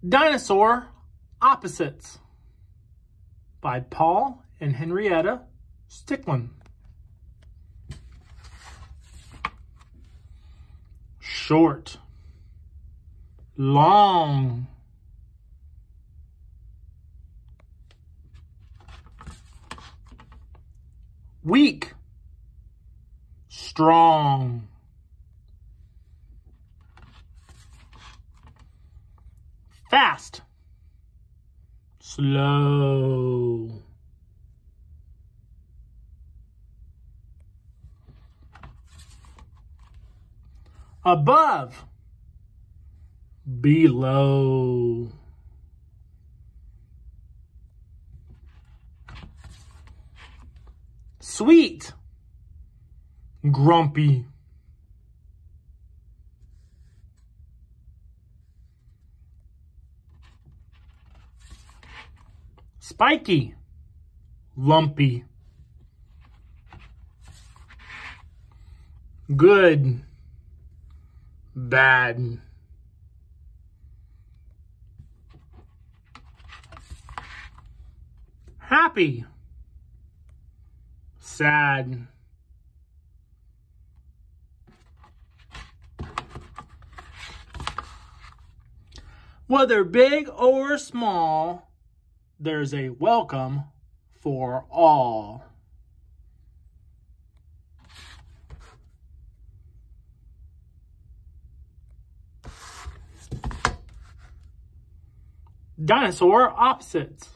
Dinosaur Opposites by Paul and Henrietta Sticklin. Short, long, weak, strong, fast, slow, above, below, sweet, grumpy, spiky, lumpy, good, bad, happy, sad, whether big or small, there's a welcome for all. Dinosaur Opposites